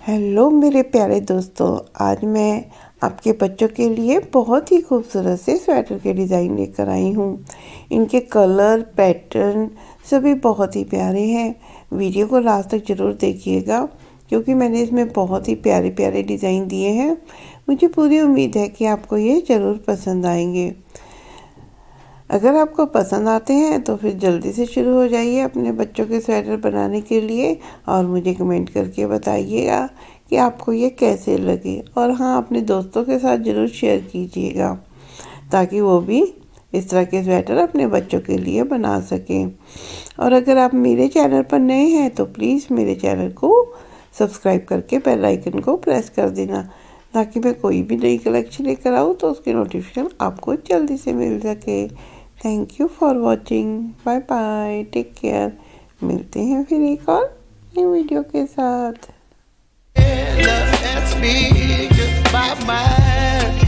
Hello मेरे प्यारे दोस्तों, आज मैं आपके बच्चों के लिए बहुत ही खूबसूरत से स्वेटर के डिज़ाइन लेकर आई हूँ। इनके कलर पैटर्न सभी बहुत ही प्यारे हैं। वीडियो को लास्ट तक ज़रूर देखिएगा क्योंकि मैंने इसमें बहुत ही प्यारे प्यारे डिज़ाइन दिए हैं। मुझे पूरी उम्मीद है कि आपको ये ज़रूर पसंद आएंगे। अगर आपको पसंद आते हैं तो फिर जल्दी से शुरू हो जाइए अपने बच्चों के स्वेटर बनाने के लिए और मुझे कमेंट करके बताइएगा कि आपको ये कैसे लगे। और हाँ, अपने दोस्तों के साथ ज़रूर शेयर कीजिएगा ताकि वो भी इस तरह के स्वेटर अपने बच्चों के लिए बना सकें। और अगर आप मेरे चैनल पर नए हैं तो प्लीज़ मेरे चैनल को सब्सक्राइब करके बेल आइकन को प्रेस कर देना ताकि मैं कोई भी नई कलेक्शन लेकर आऊँ तो उसकी नोटिफिकेशन आपको जल्दी से मिल सके। Thank you for watching. Bye bye, take care. मिलते हैं फिर एक और नई वीडियो के साथ।